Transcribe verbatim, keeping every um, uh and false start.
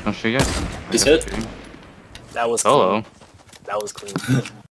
I'll show you guys. He's hit. That was Solo. clean. That was clean.